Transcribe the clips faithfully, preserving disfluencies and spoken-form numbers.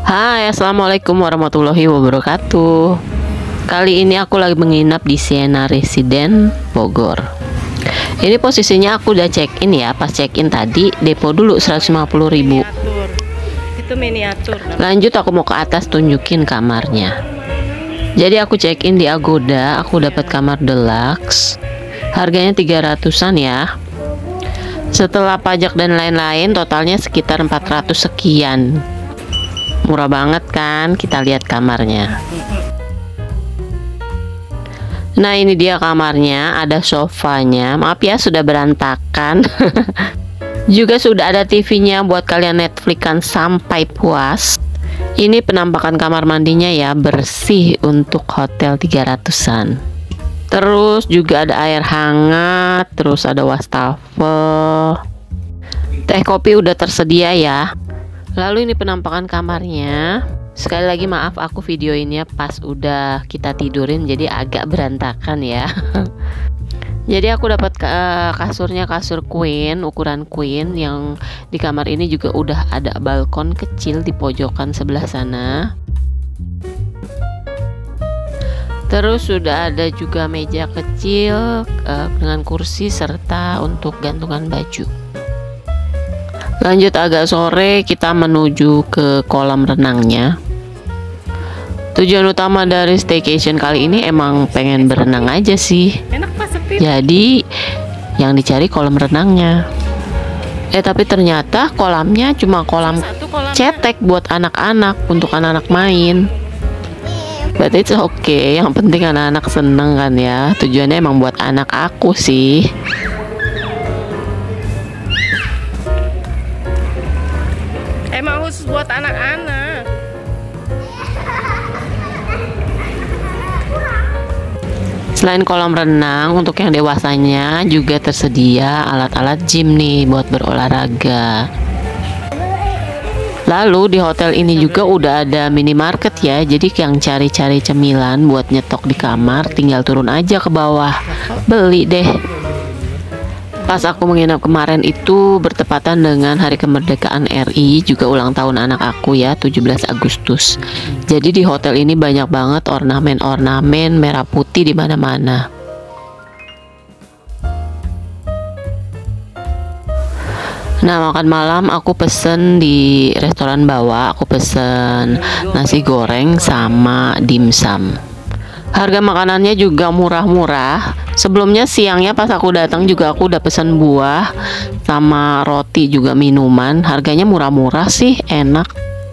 Hai, assalamualaikum warahmatullahi wabarakatuh. Kali ini aku lagi menginap di Siena Residence Bogor. Ini posisinya aku udah check in ya. Pas check in tadi depo dulu seratus lima puluh ribu. Miniatur. Itu miniatur. Lanjut aku mau ke atas tunjukin kamarnya. Jadi aku check in di Agoda. Aku dapat kamar deluxe. Harganya tiga ratusan ya. Setelah pajak dan lain-lain totalnya sekitar empat ratus sekian. Murah banget kan? Kita lihat kamarnya. Nah, ini dia kamarnya. Ada sofanya. Maaf ya sudah berantakan. Juga sudah ada T V-nya buat kalian Netflix-an sampai puas. Ini penampakan kamar mandinya ya, bersih untuk hotel tiga ratusan. Terus juga ada air hangat, terus ada wastafel. Teh kopi udah tersedia ya. Lalu ini penampakan kamarnya. Sekali lagi maaf aku videoinnya pas udah kita tidurin jadi agak berantakan ya. Jadi aku dapat uh, kasurnya kasur queen, ukuran queen, yang di kamar ini juga udah ada balkon kecil di pojokan sebelah sana. Terus sudah ada juga meja kecil uh, dengan kursi serta untuk gantungan baju. Lanjut agak sore kita menuju ke kolam renangnya. Tujuan utama dari staycation kali ini emang pengen berenang aja sih. Enak pas sepi. Jadi yang dicari kolam renangnya. Eh tapi ternyata kolamnya cuma kolam cetek buat anak-anak, untuk anak-anak main. Berarti itu oke, okay. Yang penting anak-anak seneng kan ya. Tujuannya emang buat anak aku sih. Emang khusus buat anak-anak. Selain kolam renang, untuk yang dewasanya juga tersedia alat-alat gym nih buat berolahraga. Lalu di hotel ini juga udah ada minimarket ya. Jadi yang cari-cari cemilan buat nyetok di kamar tinggal turun aja ke bawah, beli deh. Pas aku menginap kemarin itu bertepatan dengan hari kemerdekaan R I, juga ulang tahun anak aku ya, tujuh belas Agustus. Jadi di hotel ini banyak banget ornamen-ornamen merah putih di mana-mana. Nah, makan malam aku pesen di restoran bawah, aku pesen nasi goreng sama dimsum. Harga makanannya juga murah-murah. Sebelumnya siangnya pas aku datang juga aku udah pesen buah sama roti juga minuman. Harganya murah-murah sih, enak.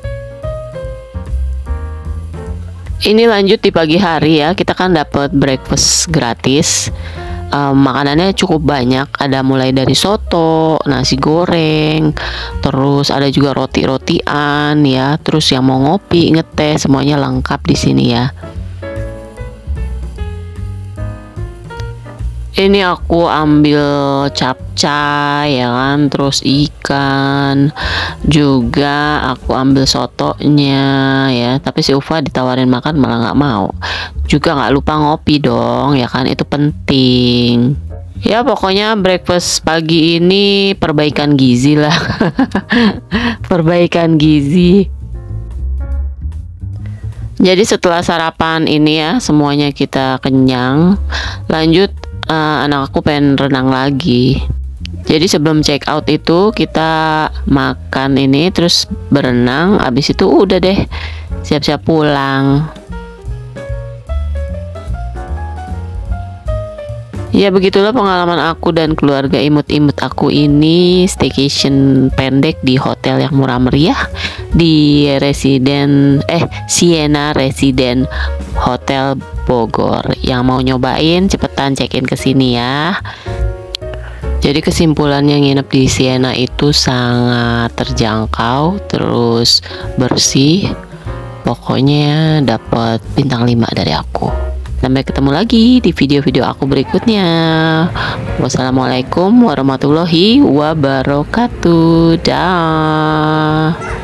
Ini lanjut di pagi hari ya. Kita kan dapat breakfast gratis. Um, makanannya cukup banyak. Ada mulai dari soto, nasi goreng, terus ada juga roti-rotian ya. Terus yang mau ngopi, ngeteh, semuanya lengkap di sini ya. Ini aku ambil capcay ya kan, terus ikan, juga aku ambil sotonya ya. Tapi si Ufa ditawarin makan malah nggak mau. Juga nggak lupa ngopi dong ya kan, itu penting. Ya pokoknya breakfast pagi ini perbaikan gizi lah. Perbaikan gizi. Jadi setelah sarapan ini ya semuanya kita kenyang. Lanjut Uh, anak aku pengen renang lagi. Jadi sebelum check out itu kita makan ini terus berenang. Abis itu udah deh siap-siap pulang. Ya begitulah pengalaman aku dan keluarga imut-imut aku ini staycation pendek di hotel yang murah meriah di Residence eh Siena Residence Hotel Bogor. Yang mau nyobain cepetan check-in ke sini ya. Jadi kesimpulannya nginep di Siena itu sangat terjangkau, terus bersih. Pokoknya dapat bintang lima dari aku. Sampai ketemu lagi di video-video aku berikutnya. Wassalamualaikum warahmatullahi wabarakatuh. Dah.